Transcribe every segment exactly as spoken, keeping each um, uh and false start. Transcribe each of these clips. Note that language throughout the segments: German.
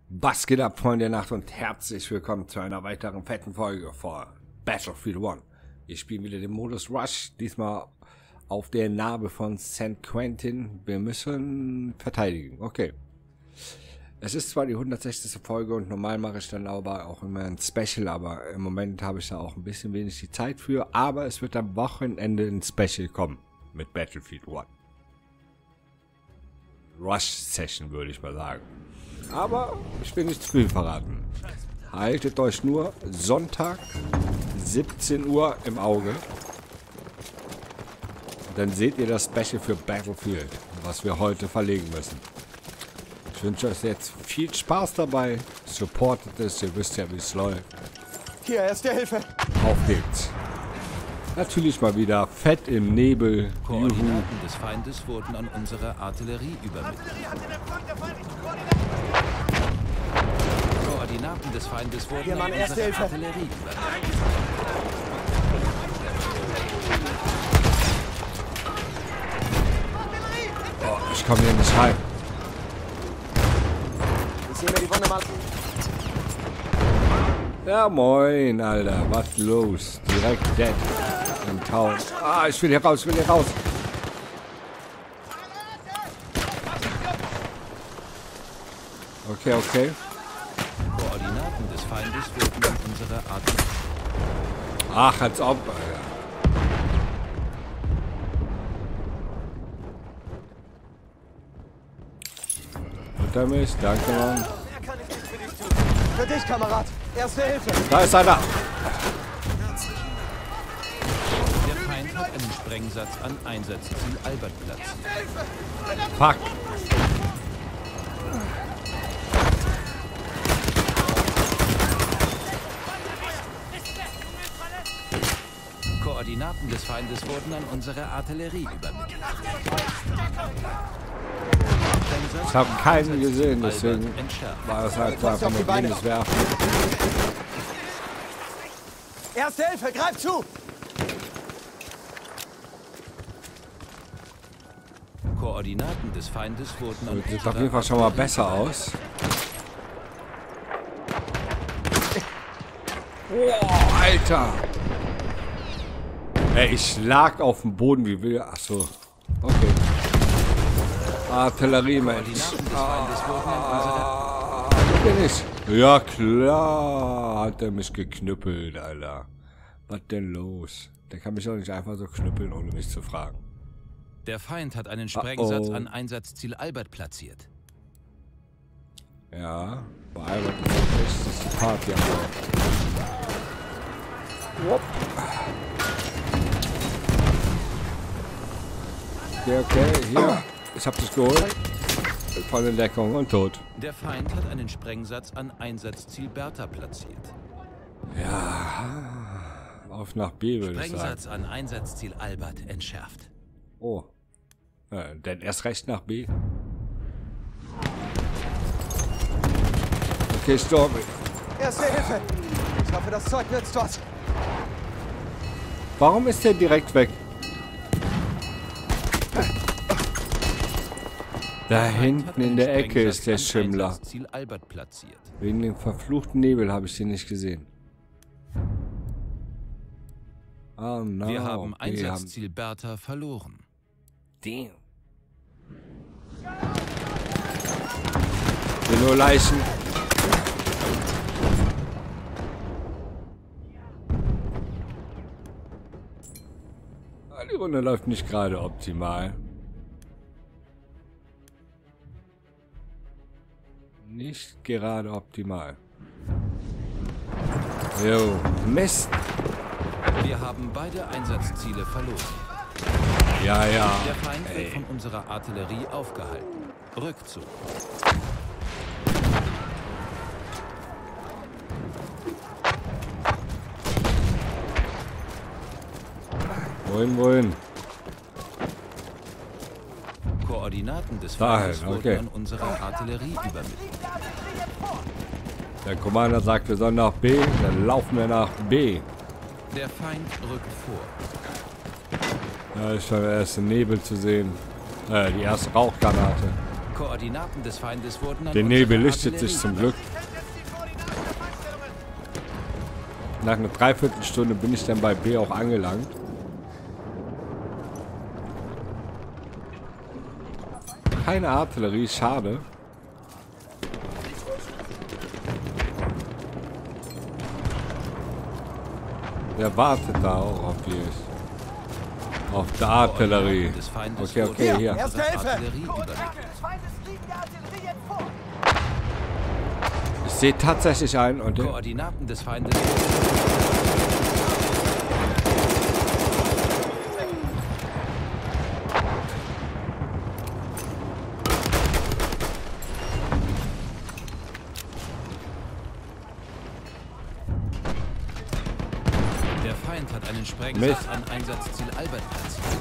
Was geht ab, Freunde der Nacht, und herzlich willkommen zu einer weiteren fetten Folge von Battlefield One. Wir spielen wieder den Modus Rush, diesmal auf der Narbe von San Quentin. Wir müssen verteidigen, okay. Es ist zwar die hundertsechzigste Folge und normal mache ich dann aber auch immer ein Special, aber im Moment habe ich da auch ein bisschen wenig die Zeit für. Aber es wird am Wochenende ein Special kommen mit Battlefield One. Rush Session, würde ich mal sagen. Aber ich will nicht zu viel verraten. Haltet euch nur Sonntag siebzehn Uhr im Auge. Und dann seht ihr das Special für Battlefield, was wir heute verlegen müssen. Ich wünsche euch jetzt viel Spaß dabei. Supportet es, ihr wisst ja, wie es läuft. Hier, erste Hilfe. Auf geht's. Natürlich mal wieder fett im Nebel. Koordinaten des Feindes wurden an unsere Artillerie übermittelt. Koordinaten des Feindes wurden Hier, Mann, an erste unsere Hilfe. Artillerie übermittelt. Oh, ich komme hier nicht rein. Ich sehe mir die Wunde mal. Ja, moin, Alter. Was los? Direkt dead. Im Town. Ah, ich will hier raus, ich will hier raus. Okay, okay. Koordinaten des Feindes wurden an unsere Artillerie. Ach, als ob, Alter. Unter mich, danke, Mann. Mehr kann ich nicht für dich tun. Für dich, Kamerad. Erste Hilfe. Da ist einer. Der Feind hat einen Sprengsatz an Einsatzziel Albert platziert. Fuck. Koordinaten des Feindes wurden an unsere Artillerie übermittelt. Ich habe keinen gesehen, deswegen Albert entschärft. war das halt einfach nur blindes Werfen. Erste Hilfe, greif zu. Koordinaten des Feindes wurden an Das sieht unsere auf jeden Fall schon mal Artillerie besser aus. Oh, Alter! Ey, ich lag auf dem Boden wie will. Achso. Okay. Artillerie, Mensch. Koordinaten des Feindes wurden an unsere Ah, wo bin ich? Ja, klar. Hat er mich geknüppelt, Alter. Was denn los? Der kann mich doch nicht einfach so knüppeln, ohne mich zu fragen. Der Feind hat einen Sprengsatz Uh-oh. an Einsatzziel Albert platziert. Ja, bei Albert ist das die Party am Laufen. Okay, okay, hier. Ich hab dich geholt. Volle Deckung und tot. Der Feind hat einen Sprengsatz an Einsatzziel Bertha platziert. Ja, auf nach B würde ich sagen. Sprengsatz an Einsatzziel Albert entschärft. Oh, ja, dann erst recht nach B. Okay, stopp. Erste Hilfe. Ich hoffe, das Zeug nützt was. Warum ist der direkt weg? Da hinten in der Ecke ist der Schimmler. Einsatzziel Albert platziert. Wegen dem verfluchten Nebel habe ich den nicht gesehen. Oh no. Wir haben okay, wir haben Einsatzziel Bertha verloren. Damn. Sind nur Leichen. Ah, die Runde läuft nicht gerade optimal. Nicht gerade optimal. Jo, Mist. Wir haben beide Einsatzziele verloren. Ja, ja. Der Feind wird Ey. von unserer Artillerie aufgehalten. Rückzug. Wohin, wohin? Koordinaten des Dahin, Feindes okay. wurden an unsere Artillerie übermittelt. Der Commander sagt, wir sollen nach B, dann laufen wir nach B. Der Feind rückt vor. Da ist schon der erste Nebel zu sehen. Äh, die erste Rauchgranate. Koordinaten des Feindes wurden an Der Nebel unsere lichtet sich zum Glück. Nach einer Dreiviertelstunde bin ich dann bei B auch angelangt. Keine Artillerie, schade. Der wartet da auch auf die auf die Artillerie. Okay, okay, hier. Erste Hilfe! Ich sehe tatsächlich einen und der Koordinaten des Feindes. Der Feind hat einen Sprengsatz an Einsatzziel Albert platziert.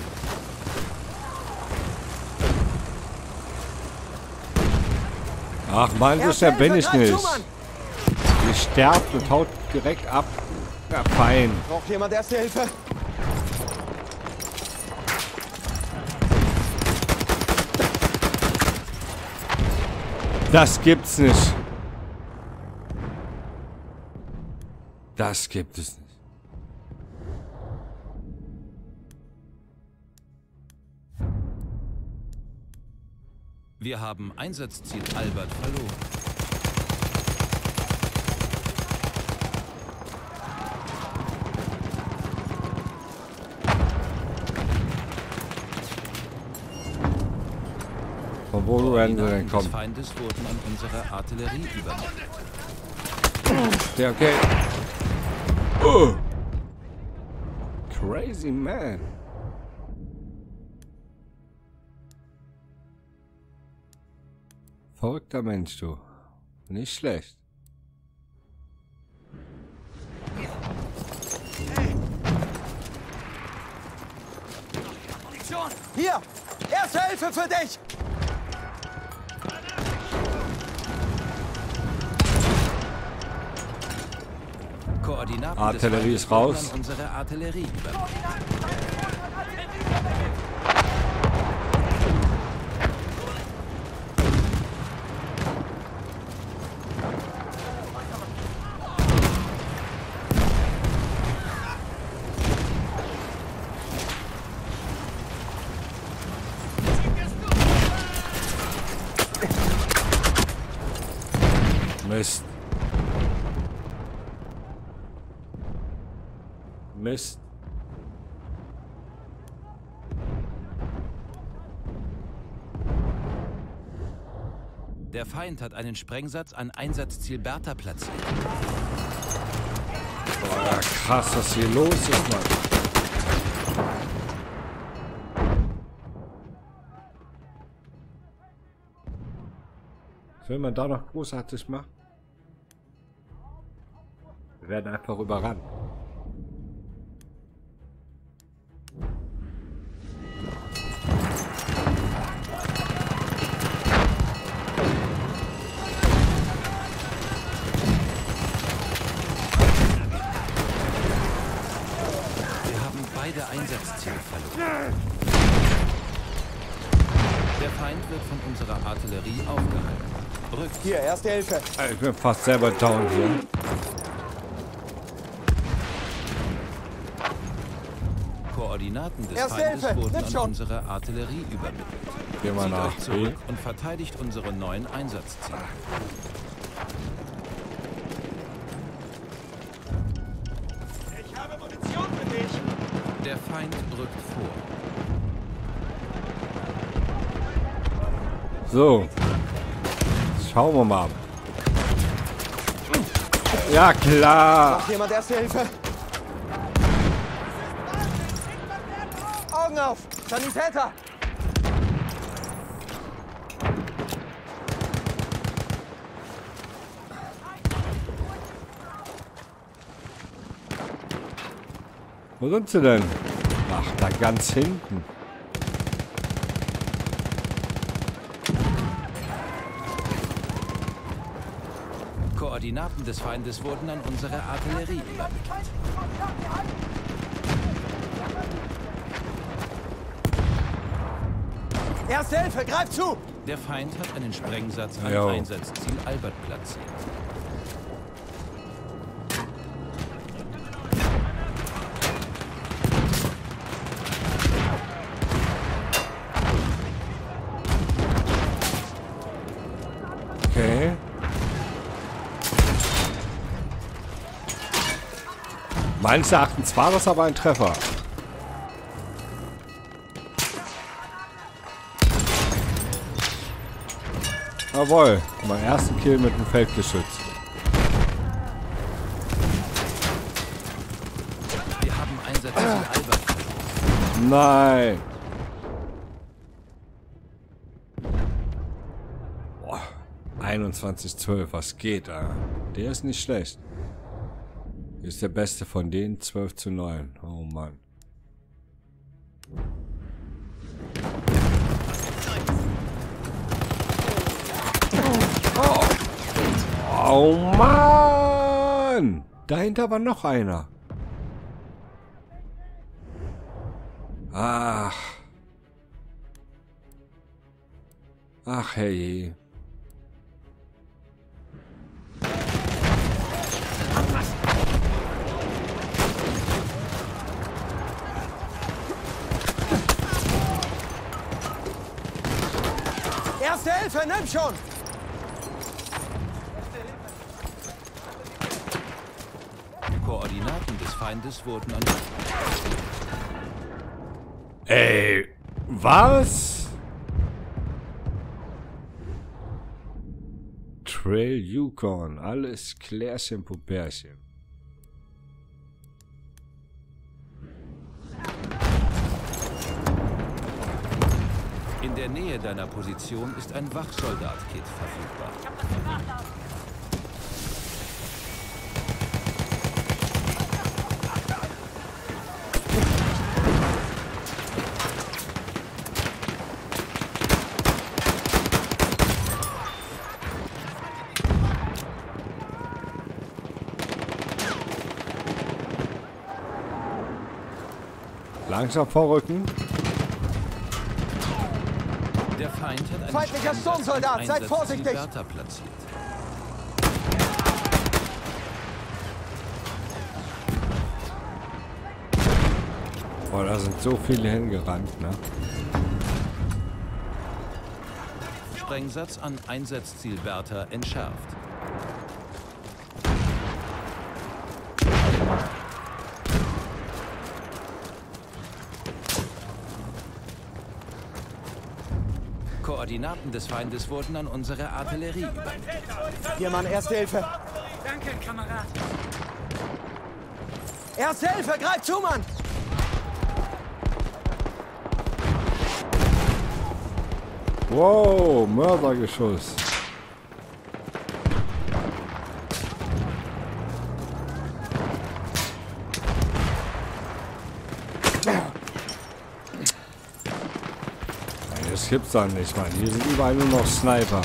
Ach man, so schnell bin ich nicht. Die sterbt und haut direkt ab. Ja, fein. Braucht jemand Erste Hilfe? Das gibt's nicht. Das gibt es nicht. Wir haben Einsatzziel Albert verloren. Von wo werden sie denn Des kommen? Feindes wurden an unsere Artillerie übernommen. Ja, okay. Oh. Crazy man. Verrückter Mensch, du. Nicht schlecht. Hier! Erste Hilfe für dich! Koordinaten Artillerie des ist Feindes raus. wurden an unsere Artillerie übernommen. Mist. Mist. Der Feind hat einen Sprengsatz an Einsatzziel Bertha platziert. Boah, krass, was hier los ist, Mann. Was will man da noch großartig machen? Wir werden einfach überrannt. Beide Einsatzziele verloren. Der Feind wird von unserer Artillerie aufgehalten. Rückt. Hier, Erste Hilfe! Ich bin fast selber down hier. Koordinaten des Erste Feindes Hilfe! wurden Nimm an schon. unsere Artillerie übermittelt. Gehen wir Zieht nach euch B. zurück und verteidigt unsere neuen Einsatzziele. Ich habe Munition für dich! Der Feind rückt vor. So. Schauen wir mal. Ja, klar. Braucht jemand Erste Hilfe? Augen auf! Sanitäter! Wo sind sie denn? Ach, da ganz hinten. Koordinaten des Feindes wurden an unsere Artillerie übermittelt. Erste Hilfe, greif zu! Der Feind hat einen Sprengsatz an Jo. Einsatzziel Albert platziert. Okay. Meines Erachtens war das aber ein Treffer. Jawohl, mein ersten Kill mit dem Feldgeschütz. Wir haben Einsatzziel Albert. Nein. Boah, einundzwanzig zwölf, was geht da? Der ist nicht schlecht. Ist der beste von denen, zwölf zu neun. Oh Mann. Oh, oh Mann! Dahinter war noch einer. Ach. Ach hey. Erste Hilfe, nimm schon! Koordinaten des Feindes wurden an... Ey, was? Trail Yukon, alles Klärchen, Pupärchen. In der Nähe deiner Position ist ein Wachsoldat-Kit verfügbar. Langsam vorrücken. Der Feind hat einen Feindlicher Sprengsatz Sturmsoldat, an seid Einsatzziel vorsichtig! Bertha platziert. Boah, da sind so viele hingerannt, ne? Sprengsatz an Einsatzziel Bertha entschärft. Koordinaten des Feindes wurden an unsere Artillerie übermittelt. Hier, Mann, Erste Hilfe! Danke, Kamerad. Erste Hilfe, greif zu, Mann! Wow, Mördergeschuss. Das gibt's doch nicht, Mann. Hier sind überall nur noch Sniper.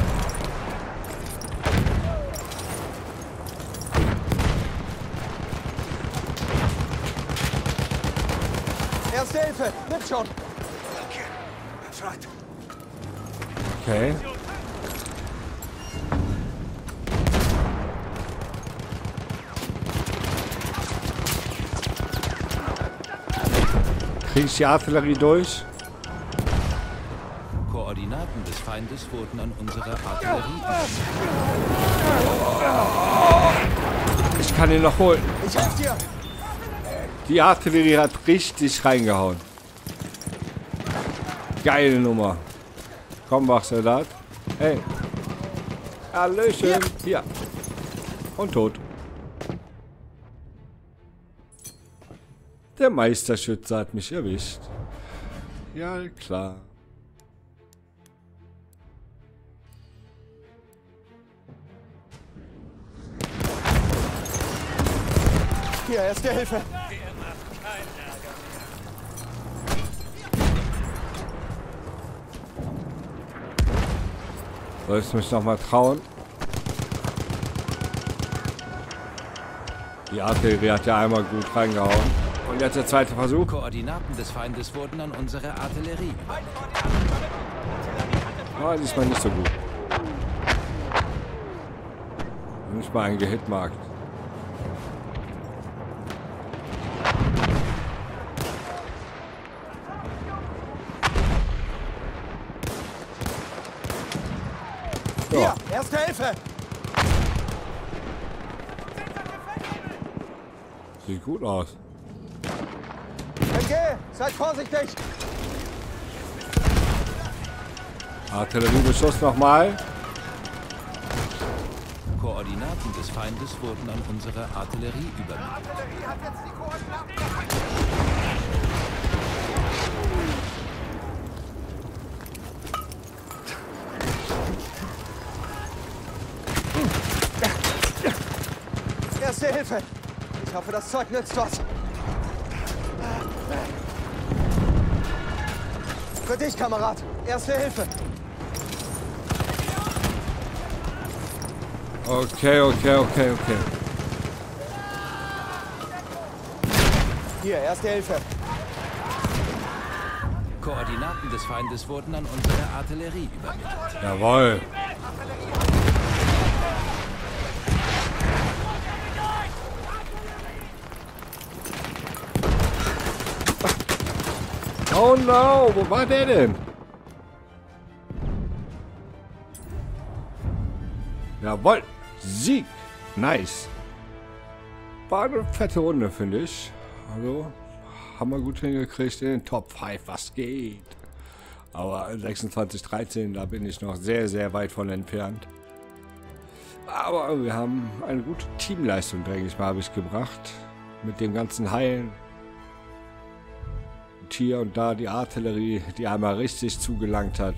Erste Hilfe, nimm schon! Okay. Krieg ich die Artillerie durch? Koordinaten des Feindes wurden an unsere Artillerie. Ich kann ihn noch holen. Ich helf dir! Die Artillerie hat richtig reingehauen. Geile Nummer. Komm, Wachsoldat. Hey. Hallöchen. Hier. Und tot. Der Meisterschütze hat mich erwischt. Ja, klar. Hier, Erste Hilfe! Soll ich mich noch mal trauen? Die Artillerie hat ja einmal gut reingehauen. Und jetzt der zweite Versuch. Koordinaten des Feindes wurden an unsere Artillerie. Ah, diesmal nicht so gut. Nicht mal ein Gehitmarkt. So. Hier, erste Hilfe! Sieht gut aus. M G, seid vorsichtig! Artilleriebeschuss nochmal. Koordinaten des Feindes wurden an unsere Artillerie übermittelt. Artillerie hat jetzt die Koordinaten. Erste Hilfe! Ich hoffe, das Zeug nützt was. Für dich, Kamerad. Erste Hilfe. Okay, okay, okay, okay. Hier, erste Hilfe. Koordinaten des Feindes wurden an unsere Artillerie übermittelt. Jawohl. Oh no, wo war der denn? Jawohl, Sieg. Nice. War eine fette Runde, finde ich. Also, haben wir gut hingekriegt in den Top fünf, was geht. Aber sechsundzwanzig dreizehn, da bin ich noch sehr, sehr weit von entfernt. Aber wir haben eine gute Teamleistung, denke ich mal, habe ich gebracht. Mit dem ganzen Heilen. Und hier und da die Artillerie, die einmal richtig zugelangt hat.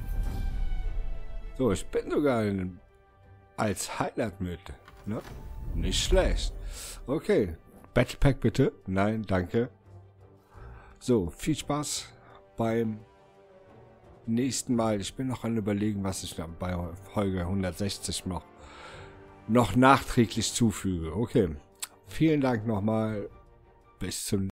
So, ich bin sogar in, als Highlight mit. Ne? Nicht schlecht. Okay. Backpack bitte. Nein, danke. So, viel Spaß beim nächsten Mal. Ich bin noch an überlegen, was ich dann bei Folge hundertsechzig noch, noch nachträglich zufüge. Okay. Vielen Dank nochmal. Bis zum